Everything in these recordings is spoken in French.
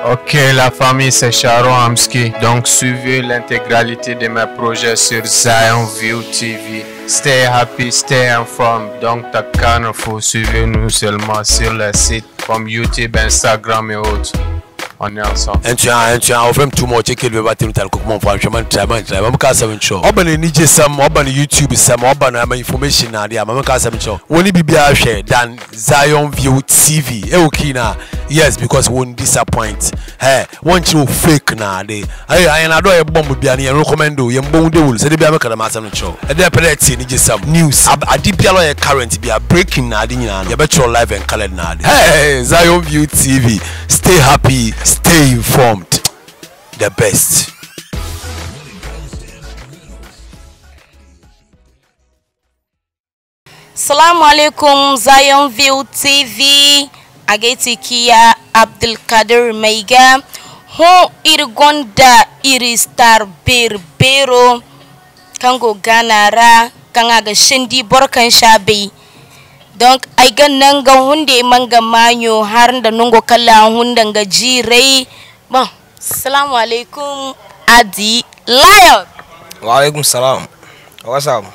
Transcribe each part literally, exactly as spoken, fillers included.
Ok, la famille, c'est Sharon Hamski. Donc, suivez l'intégralité de mes projets sur Zion View T V. Stay happy, stay informed. Donc, t'as qu'à faut suivez-nous seulement sur le site comme YouTube, Instagram et autres. On est ensemble. And tu as, tu as offert tout mon check le matin tel que mon frère, je m'en train, je m'en train de faire show. Open ni je sam, open YouTube sam, open na information na dia, m'en train de faire show. Woni bibia share than Zion View T V. E okina. Yes, because won't disappoint. Hey, want you fake na de. Ay ay na do e bomb bia na recommend o, ye mbon de wul. Se de bia make na masam show. E dey predicting ni je sam news. Adi bia lo current bia breaking na de nyina. Ye betro live and colored na de. Hey, Zion View T V. Stay happy. Stay informed. The best. Assalamu alaikum Zion View T V. Ageti Kia Abdul Kadir Meiga. Ho irgonda iri star berbero. Kango ganara. Kangaga shindi borkan shabi. Donc ay gannan ga hunde manga manyo har da nungo kala hundan ga jirai. Bon, assalamu alaikum Adi Lion. Wa alaikum salam. What's up?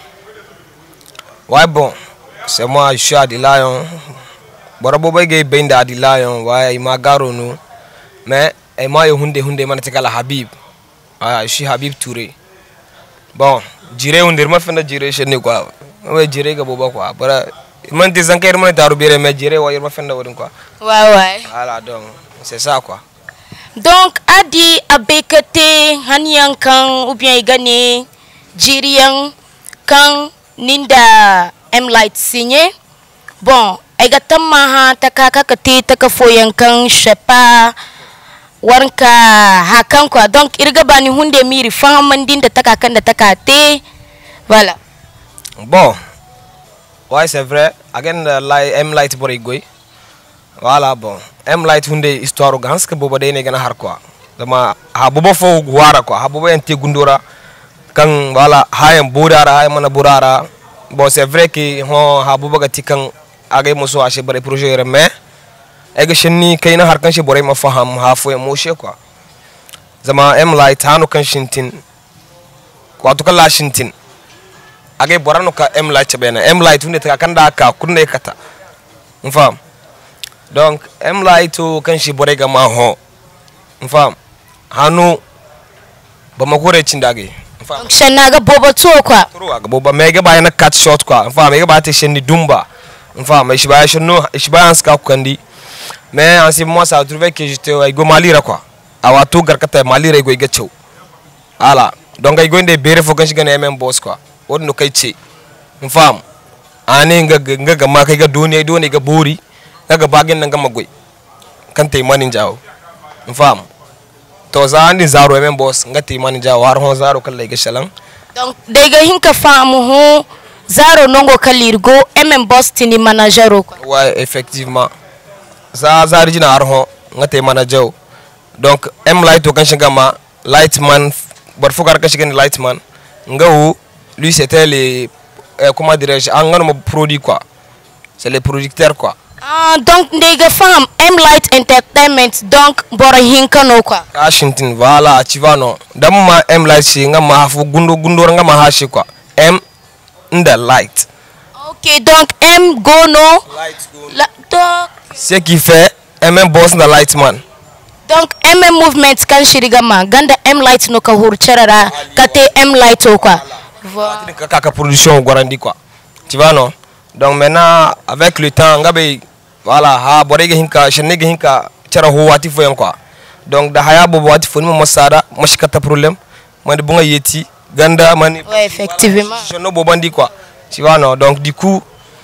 Ouais bon, c'est moi je suis Adi Lion. Bora boba ge benda Adi Lion wa ima garo no. Mais ay ma yo hunde hunde man tekala Habib. Ah, je suis Habib Touré. Bon, jirai hunde ma fenda jirai shene quoi. Ouais jirai ga boba quoi. Bara man te zanker man taru bire me jire wa yirma fenda wodin quoi. Ouais ouais. Voilà donc c'est ça quoi. Donc Adi abekete hanyang kang ou bien gagné jiriang kang ninda M light signé. Bon, egatama ha takaka kati takafoyang kang shepa warnka hakan quoi. Donc irga bani hunde miri fahamandin da takakan da takate. Voilà. Bon. Ouais, c'est vrai. Again, uh, M light pour y voilà bon. M light hunde histoire gans que bobo de ne gana har quoi. Dama ha bobo fo guara quoi. Ha bobo ente gundura kan voilà ha en burara ha mana burara. Bon, c'est vrai que ho ha bobo gati kan agay muso ache bare projet mais ega chenni kayna har kan che bore ma faham ha fo emotion quoi. Dama M light hanu kan shintin. Quoi to kala shintin. Agay borano ka M light bena M light hunde ta kanda ka kunne kata mfam donc M light to kan shi borega ma ho mfam hanu ba magore cindage mfam shenna ga bobo to kwa turu ga boba mega ba yana cut shot kwa mfam mega ba te shenni dumba mfam ishi ba shenno ishi ba anska kandi mais en ce moment ça a trouvé que j'étais ay go malira quoi awa to garkata malira go iga chew ala donc ay go ndé béré fo kan shi gane même boss quoi wonno kay ce mfam ani nga nga ma kay ga doni doni ga bori nga bagen nga magoy kante mani jaw mfam to za andi zaro men boss nga te mani jaw har hon zaro kala ga shalan donc de ga hinka famu ho zaro nongo kalirgo mm boss tini manager ko ouais effectivement za zari jina har hon nga te manager donc m light to kan shiga ma lightman bar fukar ka shiga ni lightman nga wu lui c'était les euh, comment dirais-je un produit quoi, c'est les producteurs quoi. Ah donc nega fam M Light Entertainment donc bora hinkano quoi. Washington voilà tu vois non. Damma M Light si nga ma fu gundo gundo nga ma hashi quoi. M the light. OK donc M gono light go. La, donc ce qui fait M boss the light man. Donc M movement kan shirigama ganda M Light no ka hurcharara kate M Light quoi. Voilà. Kaka production gorandi quoi. Tu vois non? Donc maintenant avec le temps ngabe voilà ha borege hinka shenege hinka chara ho wati fo quoi. Donc da haya bobo wati fo ni mo sada mashikata problème mandi bunga yeti ganda mani. Ouais effectivement. Je no bobandi quoi. Tu vois non? Donc du coup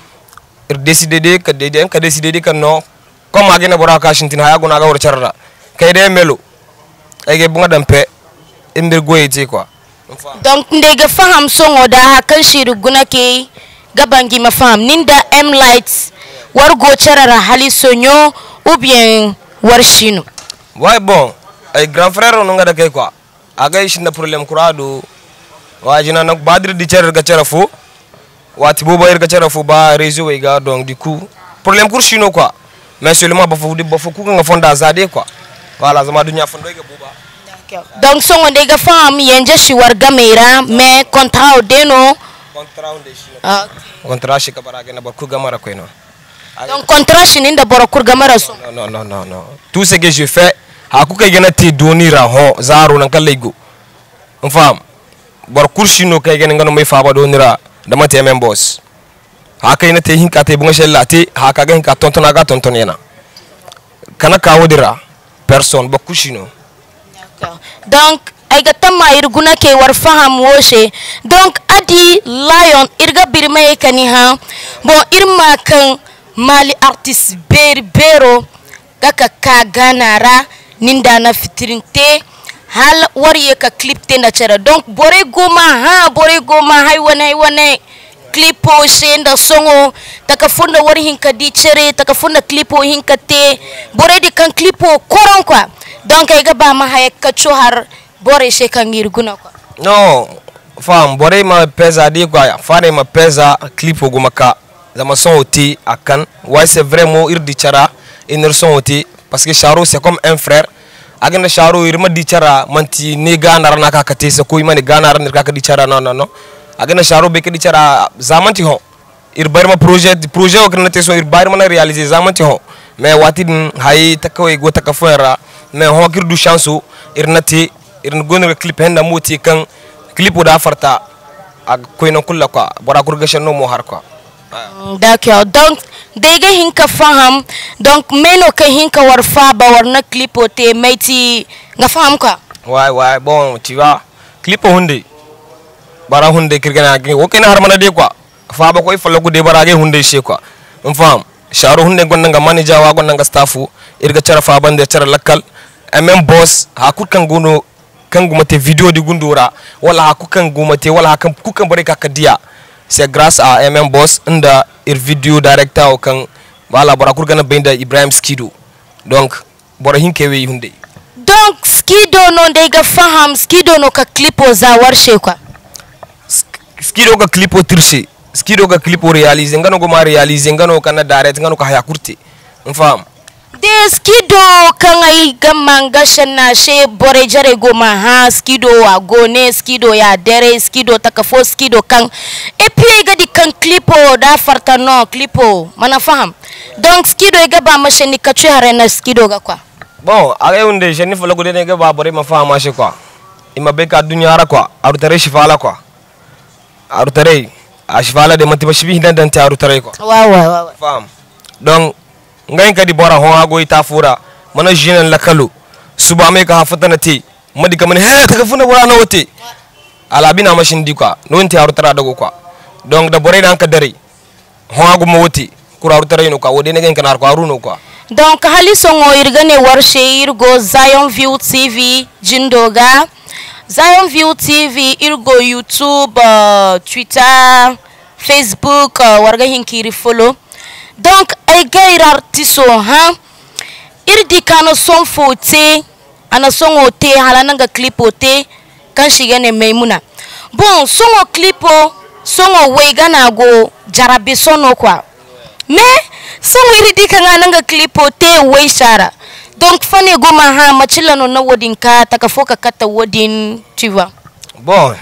il décidé de que de que décidé de que non comme agena bora ka shintin haya gona ga wor charra kayde melo ege bunga dampe imbe goyeti quoi. Donc ndega faham songo da hakan shiru guna ke gabangi mafaham ninda M Lights wargo charara hali sonyo ou bien warshino. Ouais bon, ay grand frère on ngada kay quoi. Agay shinda problème kurado wajina nak badri di charar ga charafo wati boba ir ga charafo ba réseau e ga donc du coup problème kurshino quoi. Mais seulement ba fo di ba fo ku nga fonda zade quoi. Voilà, zama dunya fondo ga buba. Donc songo de ga fam yenje shi war gamera mais contrat deno Contrat de shi. Ah. Contrat shi ka barage na barku gamara ko no. Donc contrat shi ninda borokur gamara so. Non non non non. Tout ce que je fais ha ku kay gana te donira ho zaro nan kallaygo. On fam. Bor kursi no kay gana ngano may faba donira dama te men boss. Ha kay na te hinka te bunga shella te ha ka ga hinka tontona ga tontonena. Kana ka wodira personne ba kursi no. Donc aiga tamma irguna ke war faham woshe donc adi lion irga birma e kani ha bon irma kan mali artiste ber bero kaka ka ganara ninda na fitrinte hal wari ka clip te na chera donc bore goma ha bore goma hay wane wane clipo shenda songo taka funda wari hinka di chere taka funda clipo hinka te bore di kan clipo koron kwa donc aiga ba ma hay ka har bore she kan irguna kwa no fam bore ma pesa di kwa fare ma pesa clipo goma ka zama son oti akan ouais c'est vraiment ir di chara iner son oti parce que Charo c'est comme un frère agenda Charo ir ma di chara manti ne ganar na ka kate se ko imani ganar ne ka ka di chara non non non agenda Charo be ke di chara zamanti ho ir bar ma projet projet o kana te so ir bar ma na réaliser zamanti ho mais wati hay takawe go takafera mais ho kir du chance ir nati ir gonga clip henda moti kan clip da farta ak koyno kulla quoi bora kurgashan no mo har quoi. D'accord, donc dega hinka faham donc meno ka hinka war fa ba war na clip ote meiti nga faham quoi. Ouais ouais bon tu vois clip hunde bara hunde kirgana gi o kena harmana de quoi fa ba koy falla gude bara ge hunde she quoi on faham Charo hunde gonna nga manager wa gonna nga staffu irga cara fa bande cara lakkal et même boss ha kukan gono kan gumate video di gundura wala ha kukan gumate wala ha kan kukan bare ka kadiya c'est grâce à M M Boss nda ir video director o kan wala bora kurgana benda Ibrahim Skido donc bora hinke we hunde donc Skido no dega faham Skido no ka clipo za warshe kwa Skido ka clipo tirse Skido ka clipo réaliser ngano go ma réaliser ngano kana direct ngano ka haya kurti on fam de Skido kan ai gamanga shanna she bore jare go ma ha Skido wa gone Skido ya dere Skido takafo Skido kan et puis ga di kan clipo da farta no clipo mana faham donc Skido ga ba ma sheni ka chu harena Skido ga kwa bon aga unde sheni folo go de ga ba bore ma fahama she kwa ima be ka dunya ra kwa arutare shifala kwa arutare ashfala de matiba shibi dan dan ta arutare kwa wa wa wa faham donc ngai kadi bora ho ago ita fura mana jinen lakalu suba me ka hafata ti madi kamane he ta funa bora no wote ala bina mashin di kwa non ti arutara dago kwa donc da bore dan ka dare ho ago mo wote kura arutara no kwa wode ne gen kanar kwa runo kwa donc hali songo irgane warshe irgo Zion View T V jindoga Zion View T V irgo YouTube uh, Twitter Facebook uh, warga hinkiri follow donc ay gair artiso ha irdi kano son fote ana son ote halananga clip ote kan shigane Maimuna bon songo clipo songo wegana go jarabe sono kwa mais songo irdi kanga nanga clip ote we shara donc fane go ma ha machila no na wodin ka takafoka kata wodin tu vois bon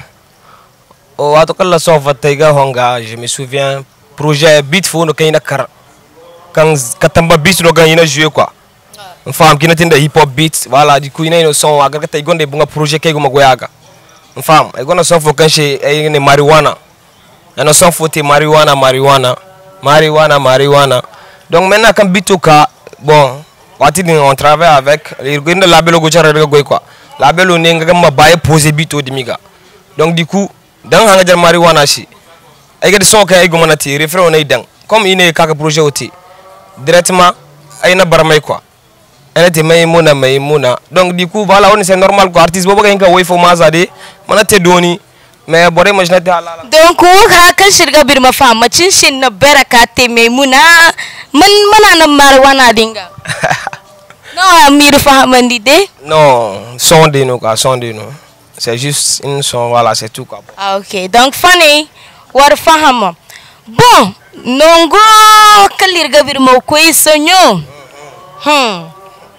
o ato kala son fataiga honga je me souviens projet beat fo no kayna kar kan katamba beat no gan ina jouer quoi on fam kina tinda hip hop beats voilà du coup ina no son aga kata igonde bunga projet kay go magoyaga on fam ay gona son fo kan chez ay ne marijuana no son fo te marijuana marijuana marijuana marijuana donc maintenant kan bitu ka bon wati din on travaille avec les gars label go chara go quoi label on nga ma baye poser bitu dimiga donc du coup dans hanga jar marijuana shi ay ga son kay ay go manati refrain on ay dang comme ine kaka projet oti directement ay na barmay quoi elle était Maimuna Maimuna donc du coup voilà on c'est normal quoi artiste bobo ga way fo mazade manate doni mais bore majnate halala donc ha kan shirga birma fama cin shin na baraka te Maimuna man mana na marwana dinga no amir fahamandi de non son de no quoi son de no c'est juste une son voilà c'est tout quoi ah ok donc funny war fahama bon nongo kalirga birma ko isonyo hmm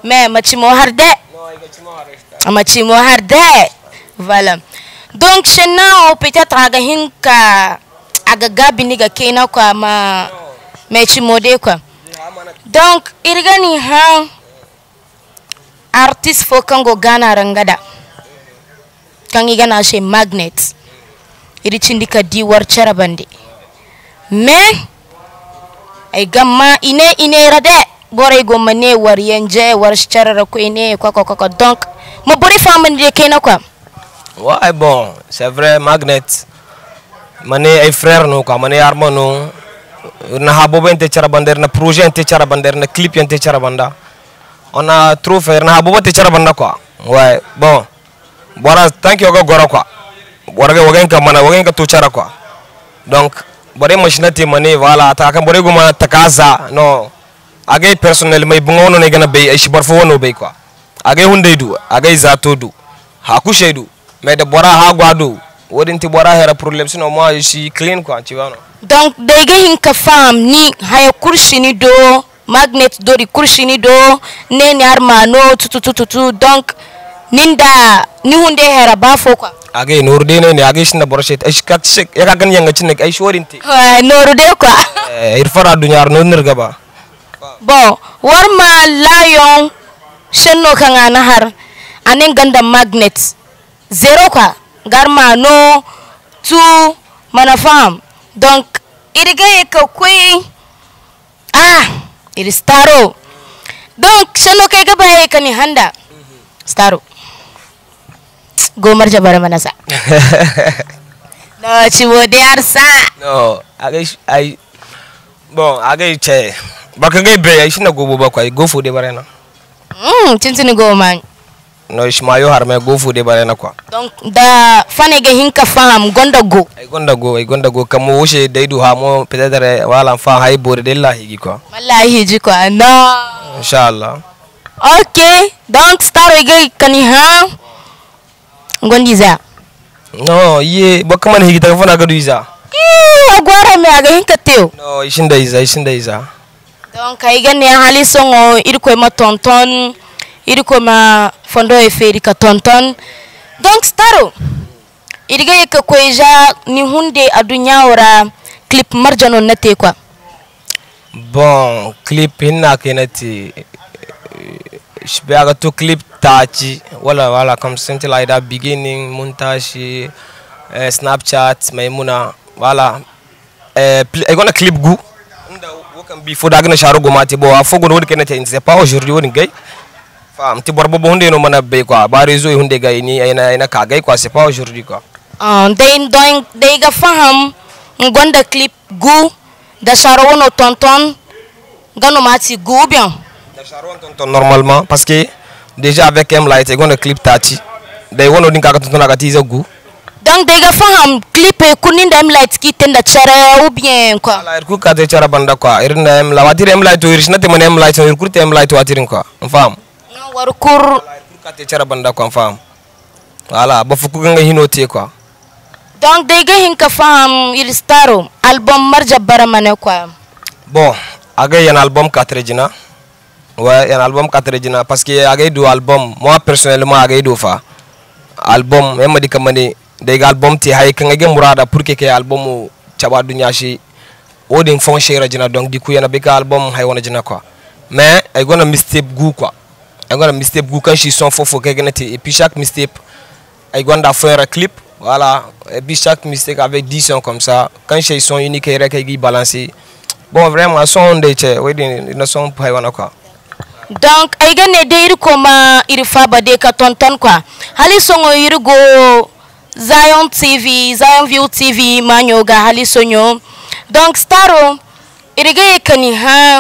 mais machimo harde machimo harde voilà donc chenna peut-être aga hinka aga gabi ga kena quoi ma machimo de quoi donc irgani ha artiste fo kango gana rangada kangi gana she magnet iri cindika di war charabande mais ay gamma ine ine rade boray go mané war yenje war charara ko ine ko ko ko donc mo bori famande de kena quoi ouais bon c'est vrai magnet mané ay frère no quoi mané armano na habo ente charabande na projet ente charabande na clip ente charabanda on a trop fait na habo ente charabanda quoi ouais bon bora thank you go gora quoi bora ga wagen ka mana wagen ka to chara quoi donc bore machinati mané voilà ta kan bore go ma takaza no agay personnel may bungono ne gana be ay shibar fo wono be quoi agay hunde du agay zato du ha ku shedu mais de bora ha gwado wodinti bora hera problème sinon moi je suis clean quoi tu vois non donc dege hinka fam ni haya kurshini do magnet do ri kurshini do ne ni armano tutu tutu donc ninda ni hunde hera ba fo quoi agay nurde ne ne agay shinda boroshet ay kat shek ya kan yanga cinne ay shorinti ouais norde quoi eh ir fara dunyar no nirga ba bon warma lion shenno kanga nahar anen ganda magnet zero quoi garma no tu mana fam donc irga ko koi ah ir staro donc shenno kay ga baye kani handa staro go marja bara manasa no chiwo de arsa no agay ay bon agay che baka ngay be ay shina go boba ko ay go fo de barena hmm tintini go man no ishmayo harme go fu de barena quoi donc da fanege hinka fam gonda go ay gonda go ay gonda go kamo woshe daidu ha mo peut-être wala fa hay bore de la higi quoi wallahi ji quoi no inshallah ok donc star ege kani ha gondiza no ye bakaman higi ta fana gadu iza eh agora me aga hinka teo no ishinda iza ishinda iza donc ay gane hali songo irko ma tonton iriko ma fondo e feri ka tonton donc staro iriga ka koeja ni hunde adunya ora clip marjano nate quoi bon clip hinna kenati shbiaga to clip tachi wala wala comme something like that beginning montage uh, snapchat maimuna wala eh uh, gonna clip gu nda wokan bi fo daga na sharu go mate bo afogo no kenati c'est pas aujourd'hui woni gay fam ti borbo bo hunde no mana be quoi ba réseau hunde gay ni ayna ayna ka gay quoi c'est pas aujourd'hui quoi ah day doing day ga faham ngonda clip gu da sharo wono tonton gano mati gu bien da sharo won tonton normalement parce que déjà avec M light e gonna clip tati day wono din ka tonton ka tiza gu donc day ga faham clip e kuninda M light ki tenda chara ou bien quoi la ku ka de chara banda quoi irna M la watire M light to irishna te man M light ir kurte M light watirin quoi fam war kur kate cara banda ko fam wala ba fuku nga hinote quoi donc de ga hinka fam il staro album marja baramane quoi bon aga yan album quatre jina ouais yan album quatre jina parce que aga do album moi personnellement aga do fa album même di kamane de ga album ti hay kan ga murada pour que ke album chaba dunya shi odin fon shera jina donc di ku yana be ka album hay wona jina quoi mais ay gonna mistake gu quoi I got a mistake quand je suis faux faux et puis chaque mistake I got faire un clip voilà et puis chaque mistake avec dix sons comme ça quand je suis unique et qui balancer bon vraiment son de che oui ils sont pas voilà quoi donc ay gane de ir koma ir faba de ka tonton quoi hali songo ir go Zion T V Zion View T V manyoga hali sonyo donc staro ir ga kani ha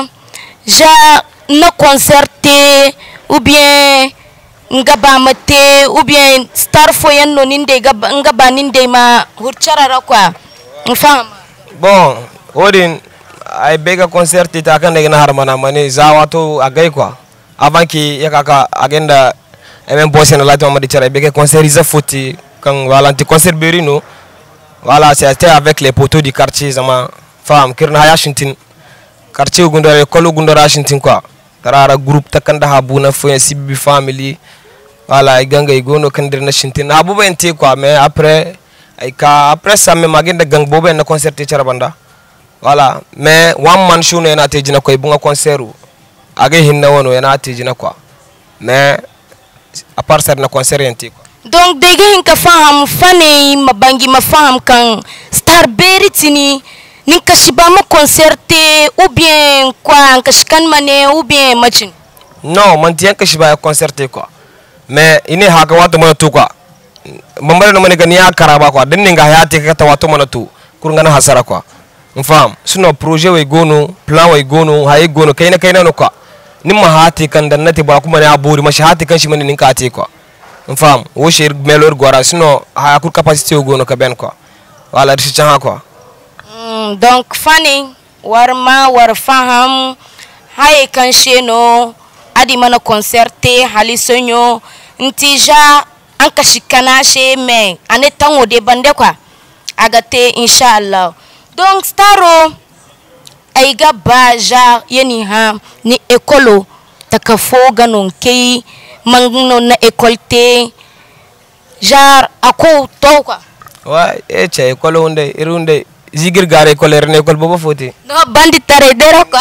ja na concerté ou bien ngaba mate ou bien star foyen no ninde ngaba ninde ma hurcharara quoi fam bon odin ay bega concert ta kan daga harmana mane zawato agay quoi avant ki yakaka agenda même bossé na lato ma di chara bega concert isa foti kan wala anti concert berino voilà c'était avec les poteaux du quartier zama fam kirna haya shintin quartier gundore kolo gundora shintin quoi tarara group takanda habuna fo sibi family wala ganga igono kandir na shintin abu ben te quoi mais après ay ka après ça me magenda gang bobe na concert te charabanda voilà mais one man show na te jina ko bunga concert aga hinna wono na te jina quoi mais à part ça na concert enti quoi. Donc dege hinka faham fane mabangi mafaham kan star beritini ninka shibama concerte ou bien quoi nkashkan mane ou bien machin. Non man tiyan ka shibaya concerte quoi mais ini haka watu mana tu quoi mambare no maniga niya karaba quoi den nga hayati ka watu mana tu kurngana hasara quoi mfam sino projet way gono plan way gono hay gono kayna kayna no quoi nimma hati kan dan nati ba kuma ne aburi mashi hati kan shi mani ninka ati quoi mfam wo shir melor gora sino ha kur capacité gono ka ben quoi wala di chan quoi. Mm, donc fani warma war faham hay kan sheno adi mana concerte halisonyo ntija anka shikana she me ane tango de bande quoi agate inshallah. Donc staro aiga baja yeni ha ni ekolo takafoga non kei mangno na ekolte jar ako to quoi. Ouais e che ekolo unde irunde zigir gare ekolo rene ekolo bobo foti No bandi tare dero quoi.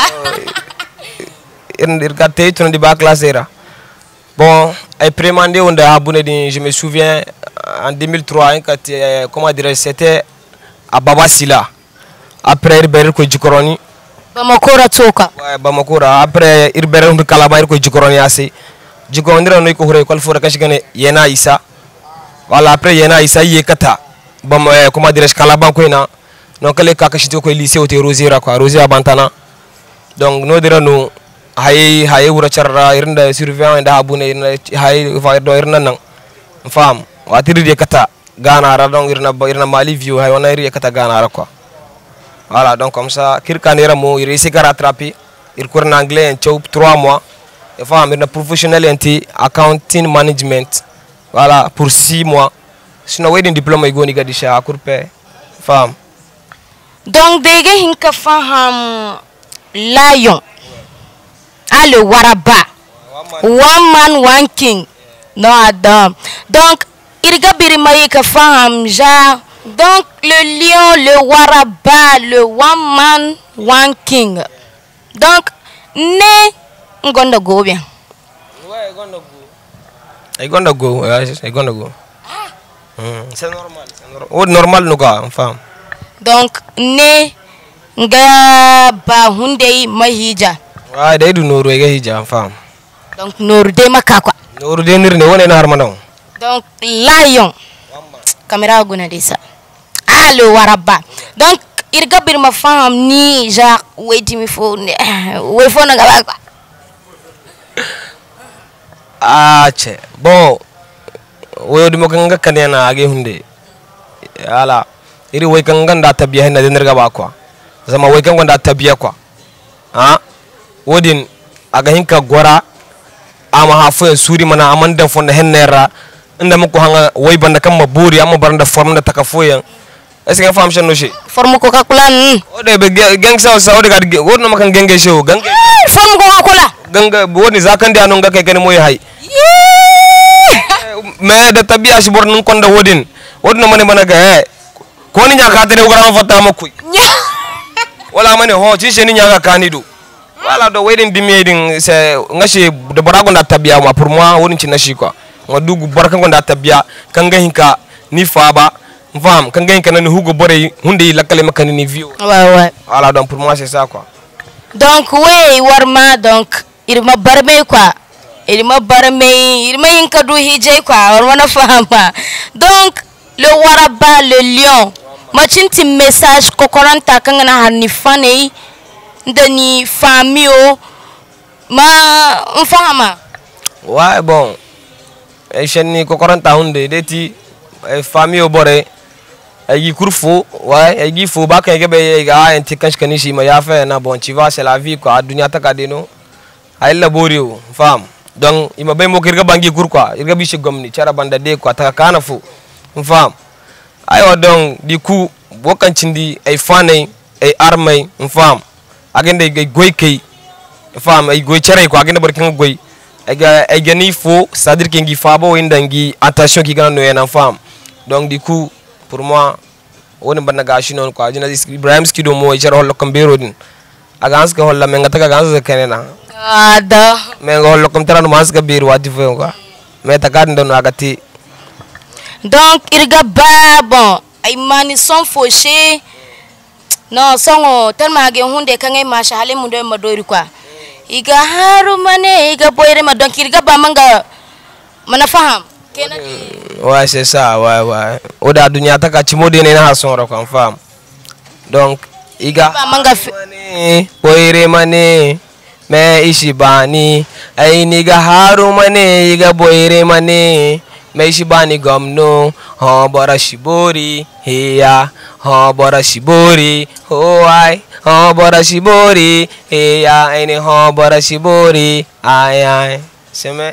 Ir gate tu di ba classera. Bon, ay prémandé on a abonné, je me souviens en deux mille trois quand euh, comment dire c'était à Babasila. Après Irber ko jikoroni. Bamakora toka. Ouais, Bamakora après Irber on kalaba ko jikoroni assez. Jikondira no ko hore ko fora kashigane yena Isa. Voilà après yena Isa yekata. Bam euh, comment dire kalaba ko ina. Donc les kakashito ko lycée au Rosira quoi, Rosira Bantana. Donc no dira no hay hay wura charra irnda surveillant da abune irna hay va do irna nan fam watiri de kata gana ra donc irna irna mali view hay wana iri kata gana ra quoi. Voilà donc comme ça kirkanira mo iri se rattraper ir cours en anglais en chou trois mois et fam irna professionnel enti accounting management voilà pour six mois sinon wedding diplôme igoni gadisha akurpe fam. Donc dege hinka faham lion ale waraba one man one king no adam. Donc irga birima yika faham ja donc le lion le waraba le one man one king. Donc ne ngonda go bien. Ouais ngonda go. Ay gonda go, ay gonda go. Hmm, c'est normal, c'est normal. Oh normal no ga fam. Donc ne nga ba hunde mahija. Ouais day du noru ga hija fam. Donc noru de makakwa. Noru de nirne wona na harmana. Donc lion. Caméra guna desa. Ah le waraba. Donc irga bir ma fam ni ja wait me for we for na gaba. Ah che. Bon. Woyo dimo kanga kanena age hunde. Ala. Iri way kanga nda tabiya na denirga ba kwa. Zama way kanga nda tabiya kwa. Ha? Wodin aga hinka gora ama hafu suri mana amanda fonda hennera inda muko hanga way banda kam maburi ama baranda formda takafoyan. Est-ce que fam chano shi? Forme Coca-Cola. Ode be gang sa sa ode gad wodno makan genge show gang. Forme Coca-Cola. Ganga woni zakandi anu ngaka kene moy hay. Mais da tabiya shi bornun konda wodin. Wodno mane bana ga ko ni nyaka tane ugara fata makui. Wala mane ho ci sheni nyaka kanidu. Voilà do wedding dimeding c'est ngashi de barago nda tabiya ma pour moi woni ci nashi quoi nga dugu baraka nda tabiya kanga hinka ni faba mfam kanga hinka nani hugo bore hunde lakale makani ni view. Ouais ouais. Voilà donc pour moi c'est ça quoi. Donc oui warma donc il m'a barmé quoi. Il m'a barmé, il m'a hinka du hije quoi. On va fahama. Donc le waraba le lion. Machinti message kokoranta kanga na hani fane ndani famio ma mfahama. Ouais bon. E cheni kokoranta hunde deti e famio bore ay kurfo ouais ay fo ba kan gebe ga enti kansh kanishi ma ya fa na bon tu vois c'est la vie quoi dunya ta kadeno ay labori o fam donc ima bay mo kirga bangi kur quoi irga bi ci gomni cara banda de quoi ta kana fo fam ayo donc di coup bokan cindi ay fanay ay armay fam agende gay goykay fam ay goy chere ko agenda barkin goy aga ay gani fo c'est-à-dire que ngi fabo indangi attention ki gana no yana fam donc du coup pour moi woni banna gashi non quoi jina Ibrahim skido mo e chere hollo kambero din aga anska holla men ngata ga anska kenena ada men hollo kom tarano maska biru wadi fo quoi mais takad ndon agati donc irga ba bon ay mani son fauché non songo tellement ge hunde kangai masha hale mundo madori quoi iga haru mane iga boyre ma donc irga ba manga mana faham kenan ouais c'est ça ouais ouais oda dunya taka chimode ne na son ro kan fam donc iga ba manga mane boyre mane me ishibani ay niga haru mane iga boyre mane me ishibani gomno ha bara shibori heya ha bara shibori ho ai ha bara shibori heya ene ha bara shibori ai ai seme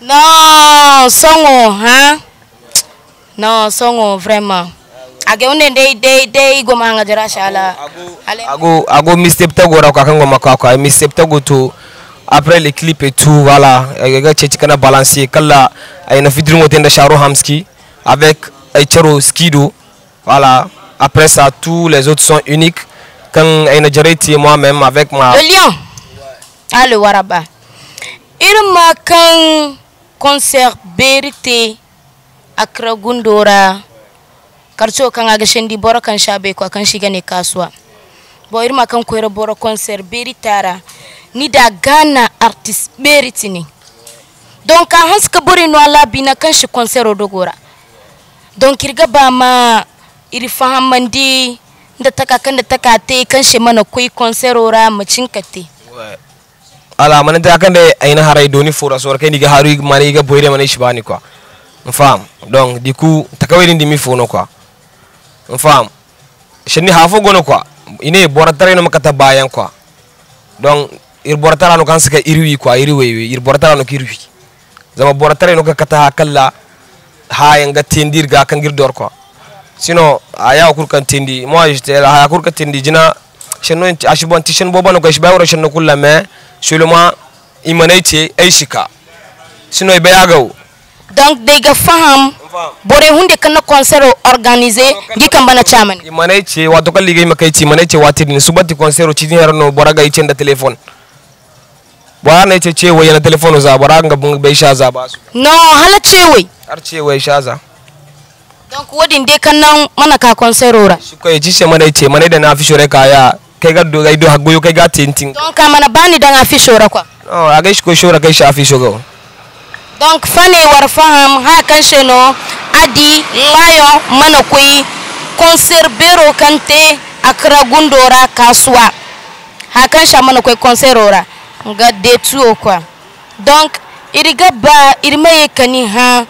non songo hein non songo vraiment age unde dei dei dei go manga jara shala ago ago mistake tagora kwa kango makaka mistake tagoto après les clips et tout voilà ga chechi kana balancer kala ay na fidru motenda Sharo Hamski avec ay Charo Skido voilà après ça tous les autres sont uniques quand ay na jareti moi-même avec ma le lion ah le waraba irma kan concert berité akra gundora karcho kan aga shendi boro kan shabe ko kan shiga ne kasuwa bo irma kan koyra boro concert beritara ni da Ghana artist beritini donc kan haska bori no ala bina kan shi concert odogora donc irga ba ma iri fahamandi da taka kan da taka te kan shi mana koi concert ora macin kate ala man ta kan da ayna haray doni fora so kai ni ga haru mani ga boyre mani shibani quoi fam donc du coup takaweli ndi mi fono quoi fam sheni hafo gono quoi ine boratare no makata bayan quoi donc ir boratara no kan saka irwi quoi irwi ir boratara no kirwi zama boratare no kata kala ha yanga tendir ga kan girdor quoi sinon aya kur kan tendi moi j'étais là kur kan tendi jina sheno ashibon tishen boba no gashi bayro sheno kulla mais seulement imanaice aishika sinon ibe yagaw donc de ga faham bore hunde kan concert organiser gikan bana chaman imanaice wato kan ligay makaici imanaice watini subati concert ci dinarno boraga icenda telephone bwana ice ce wayana telephone za boraga bai sha za ba su no hala ce wai har ce wai sha za donc wodin de kan nan mana ka concert ora shi ko ci ce manaice manai da na fi shore kaya kai ga do gaido hagoyo kai ga tintin donc ka mana bani dan afi shora kwa no aga shi ko shora kai shafi shogo donc fane war faham ha kan sheno adi lion mana koi concert bero kante akra gundora kaswa ha kan sha mana koi concert ora ga de tuo kwa donc iriga ba irme kani ha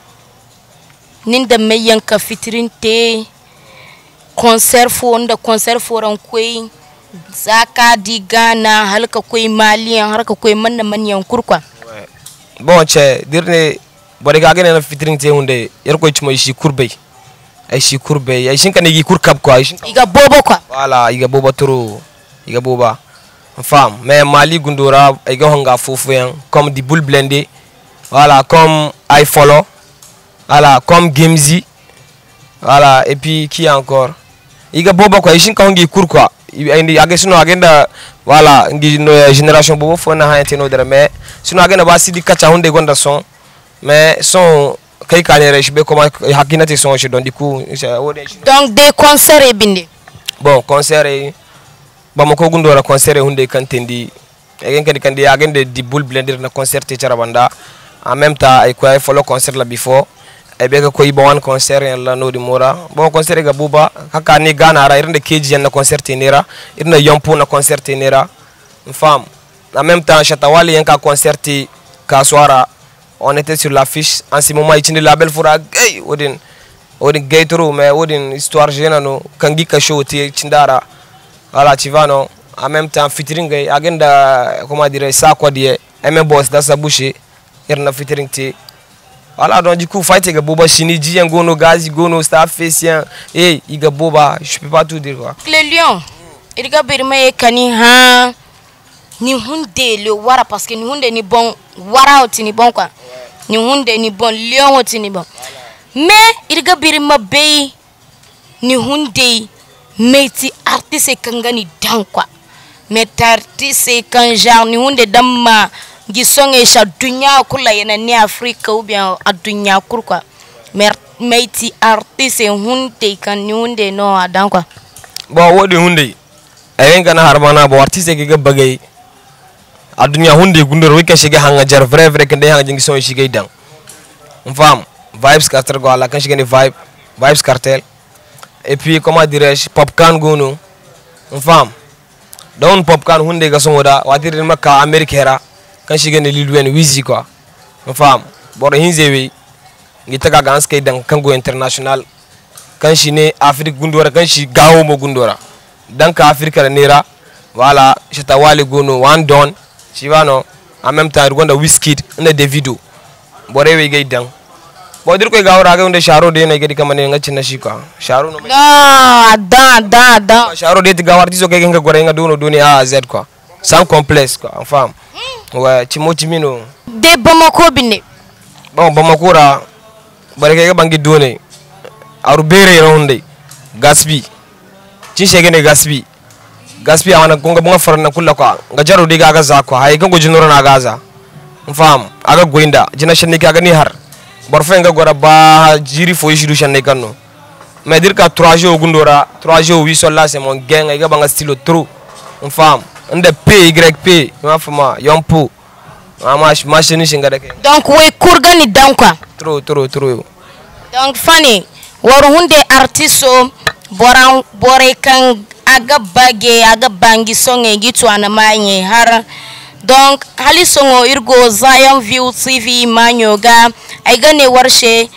ninda meyan ka fitrinte concert fo onda concert fo ran koi zaka di Ghana halka koi maliyan harka koi manna manyan kurkwa bon che dirne bore ga gane na fitrinte hunde yar ko cimo shi kurbe ay shi kurbe ay shin kan gi kurkab ko ay shin iga bobo kwa voilà iga bobo turu iga boba femme mais mali gundora ay ga honga fofu yan comme di boule blendé voilà comme I follow voilà comme Gamezi voilà et puis qui encore iga boba ko ay shin kan gi kur quoi ay age sino agenda voilà ngi no génération bobo fo na ha teno dere mais sino agenda ba sidi kacha hunde gonda son mais son kay kanere shibe comment hakinati son je don du coup donc des concerts bindi bon concert ba mako gundora concert hunde kan tendi egen kan kan di agenda di bull blender na concert te charabanda en même temps ay ko ay follow concert la before ay be ko yiba wan concert la no di mora bon concert ga buba haka ni Ghana ra irnde keji na concert tenera irna yompo na concert tenera femme en même temps Chatawali yanka concert ka soara on était sur l'affiche en ce moment itine label fura gay odin odin gay toro mais odin histoire jenano kangi ka show ti cindara voilà tu vois non en même temps featuring gay agenda comment dire ça quoi dire M boss dans sa bouche irna featuring ti voilà donc du coup fight ga boba chini ji ngono gazi gono star facien et iga boba je peux pas tout dire quoi le lion il ga birme kani ha ni hunde le wara parce que ni hunde ni bon wara oti ni bon quoi ni hunde ni bon lion oti ni bon mais irga birima bey ni hunde meti artiste kangani dan quoi mais artiste kan genre ni hunde damma gisonge sha dunya kula yana ni Afrika ou bien adunya kur quoi mais meti artiste hunde kan ni hunde no adan quoi bon wodi hunde ayen kana harbana bo artiste ke ga bagay adunya hunde gundor wike shige hanga jar vrai vrai kende hanga jingi son shige dan on fam vibes cartel go ala kan shige ni vibe vibes cartel et puis comment dirais-je popcorn gono on fam don popcorn hunde ga songoda watir makka america hera kan shige ni lilwen wizi quoi on fam bor hinzewe ngitaga ganske dan kango international kan shine afrique gundora kan shi gawo mo gundora dan ka afrique la nera voilà cheta wali gono one don chivano en même temps gonda Wizkid na Davido borewe gay dan bodir ko gawra ga unde sharo de na gedi kamane ngacci na shi quoi sharo no no da da da sharo de gawar tiso ke nga gore nga dono doni a z quoi sans complexe quoi en femme ouais chimo chimino de Bamako bine bon Bamako ra bareke ga bangi doni aru bere ronde gasbi cin shege ne gasbi gasbi awana konga bunga farna kulla kwa ngajaro diga ga za kwa hay gango jinoro na gaza mfam aga goinda jina shanne ka ga ni har borfe nga gora ba jiri fo yishidu shanne kanno mais dire ka trois jours gundora trois jours huit sol là c'est mon gang ga banga style trop mfam nde p y p ma fama yompo ama machine shinga dake donc we kurgani dan quoi trop trop trop donc fani waru hunde artiso boran bore kan aga bage aga bangi songe gitu ana manye har donc hali songo irgo Zion View T V manyoga ay gane warshe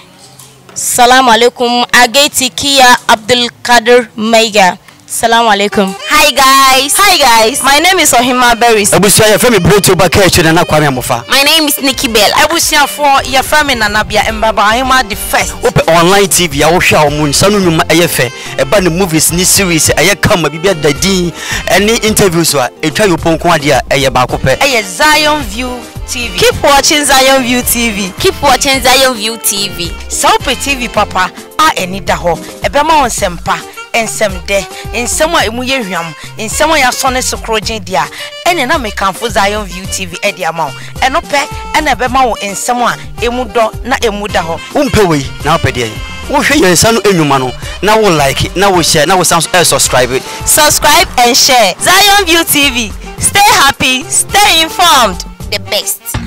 salamu alaikum agaiti Kia Abdul Kadir Maiga. Assalamu alaikum. Hi guys. Hi guys. My name is Ohima Berries. Abusia ya femi breto ba ka eche na kwame amofa. My name is Nikki Bell. Abusia for ya femi na nabia embaba Ohima the first. Ope online T V ya wo hwa o mun sanu nyuma eyefe e ba ne movies ni series eye kama bibia dadi any interviews wa etwa yo ponko ade a eye ba ko pe. Eye Zion View T V. Keep watching Zion View T V. Keep watching Zion View T V. Saupe T V papa a eni da ho ebema on sempa ensem de ensem a emu ye hwam ensem ya sone sokrogen dia ene na me kanfo Zion View T V e dia ma wo eno pe ene ebema wo ensem a emu do na emu da ho umpe we na ope de wo hwe yensa no enwuma no na wo like na wo share na wo subscribe subscribe and share Zion View T V. Stay happy, stay informed. The best.